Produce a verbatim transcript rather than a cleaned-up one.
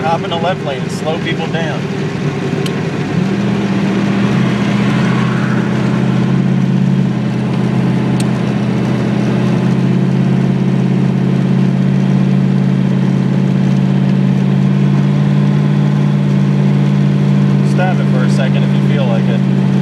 Stop in the left lane and slow people down. Stop it for a second if you feel like it.